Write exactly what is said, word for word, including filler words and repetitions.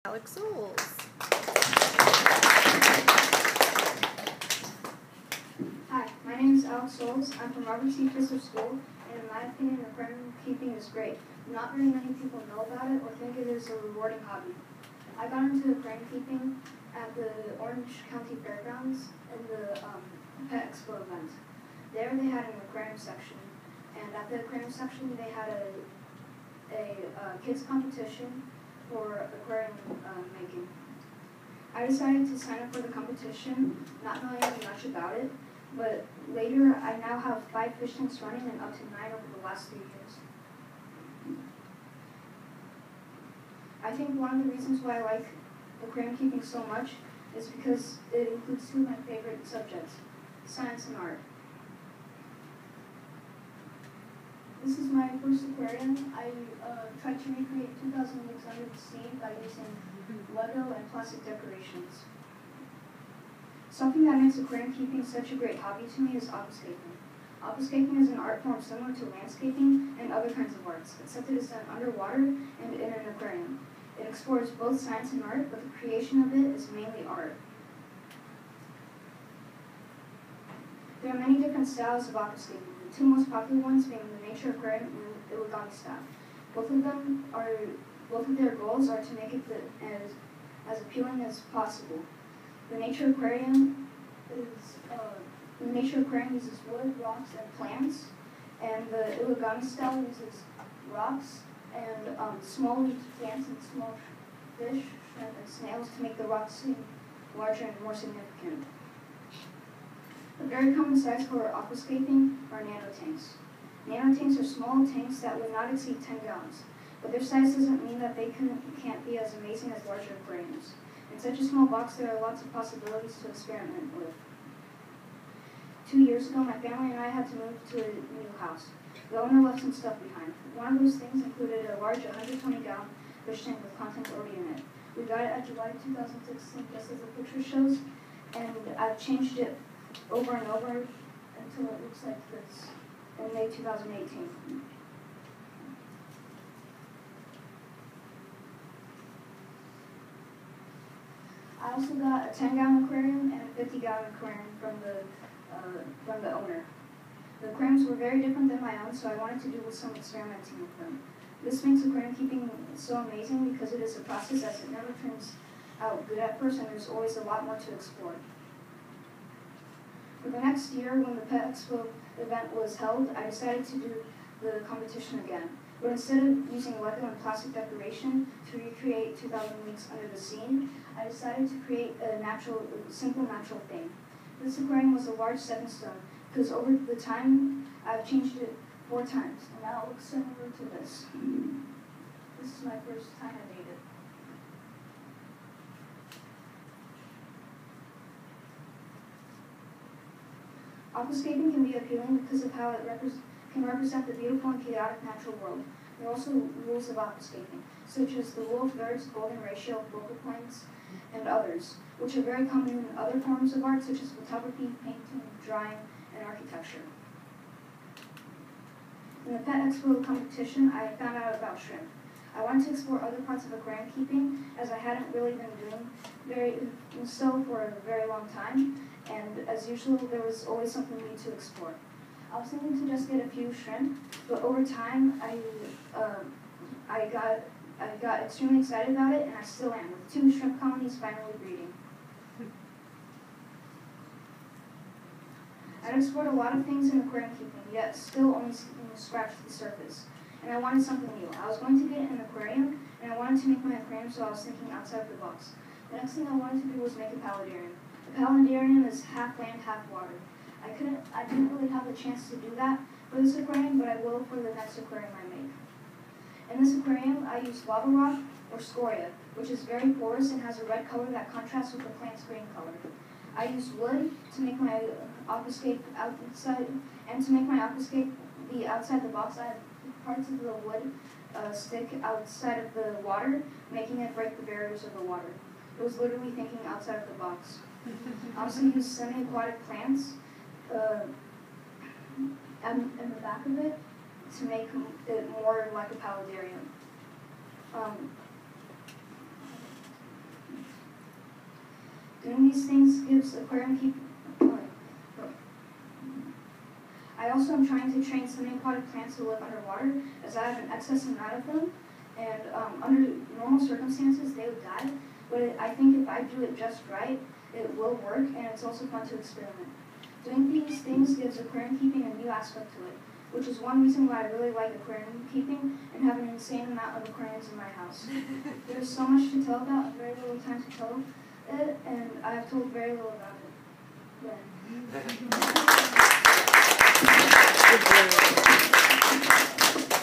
Alex Souls. Hi, my name is Alex Souls. I'm from Robert C. Fisher School, and in my opinion, aquarium keeping is great. Not very many people know about it or think it is a rewarding hobby. I got into aquarium keeping at the Orange County Fairgrounds in the um, Pet Expo event. There they had an aquarium section, and at the aquarium section they had a, a uh, kids competition for aquarium uh, making. I decided to sign up for the competition, not knowing much about it, but later I now have five fish tanks running and up to nine over the last three years. I think one of the reasons why I like aquarium keeping so much is because it includes two of my favorite subjects, science and art. This is my first aquarium. I uh, tried to recreate two thousand Leagues Under the Sea by using Lego and plastic decorations. Something that makes aquarium keeping such a great hobby to me is aquascaping. Aquascaping is an art form similar to landscaping and other kinds of arts, except it is done underwater and in an aquarium. It explores both science and art, but the creation of it is mainly art. There are many different styles of aquascaping. The two most popular ones being the Nature Aquarium and Iwagami style. Both of them are, both of their goals are to make it the, as, as appealing as possible. The Nature Aquarium is, uh, the Nature Aquarium uses wood, rocks, and plants, and the Iwagami style uses rocks and um, small leaf plants and small fish, shrimp, and snails to make the rocks seem larger and more significant. A very common size for aquascaping are nanotanks. Nanotanks are small tanks that would not exceed ten gallons, but their size doesn't mean that they can, can't be as amazing as larger aquariums. In such a small box, there are lots of possibilities to experiment with. Two years ago, my family and I had to move to a new house. The owner left some stuff behind. One of those things included a large one hundred twenty gallon fish tank with contents already in it. We got it at July two thousand sixteen, just as the picture shows, and I've changed it over and over until it looks like this in May two thousand eighteen. I also got a ten gallon aquarium and a fifty gallon aquarium from the uh, from the owner. The aquariums were very different than my own, so I wanted to do some experimenting with them. This makes aquarium keeping so amazing because it is a process as it never turns out good at first, and there's always a lot more to explore. For the next year, when the Pet Expo event was held, I decided to do the competition again. But instead of using Lego and plastic decoration to recreate two thousand Leagues Under the Sea, I decided to create a natural, simple natural thing. This aquarium was a large stepping stone, because over the time, I've changed it four times, and now it looks similar to this. This is my first time I made it. Aquascaping can be appealing because of how it repre can represent the beautiful and chaotic natural world. There are also rules of aquascaping, such as the rule of thirds, golden ratio, focal points, and others, which are very common in other forms of art, such as photography, painting, drawing, and architecture. In the Pet Expo competition, I found out about shrimp. I wanted to explore other parts of aquarium keeping, as I hadn't really been doing very so for a very long time, and as usual, there was always something new to explore. I was thinking to just get a few shrimp, but over time, I uh, I got I got extremely excited about it, and I still am, with two shrimp colonies finally breeding. I've explored a lot of things in aquarium keeping, yet still only scratched the surface. And I wanted something new. I was going to get an aquarium, and I wanted to make my aquarium, so I was thinking outside of the box. The next thing I wanted to do was make a paludarium. A paludarium is half land, half water. I couldn't, I didn't really have the chance to do that for this aquarium, but I will for the next aquarium I make. In this aquarium, I used lava rock or scoria, which is very porous and has a red color that contrasts with the plant's green color. I used wood to make my aquascape outside, and to make my aquascape be outside the box, I had parts of the wood uh, stick outside of the water, making it break the barriers of the water. It was literally thinking outside of the box. I also used semi-aquatic plants uh, in, in the back of it to make it more like a paludarium. Um, Doing these things gives aquarium keep. I also am trying to train semi-aquatic plants to live underwater, as I have an excess amount of them, and um, under normal circumstances they would die, but it, I think if I do it just right, it will work, and it's also fun to experiment. Doing these things gives aquarium keeping a new aspect to it, which is one reason why I really like aquarium keeping and have an insane amount of aquariums in my house. There's so much to tell about and very little time to tell it, and I've told very little about it. Yeah. Good job.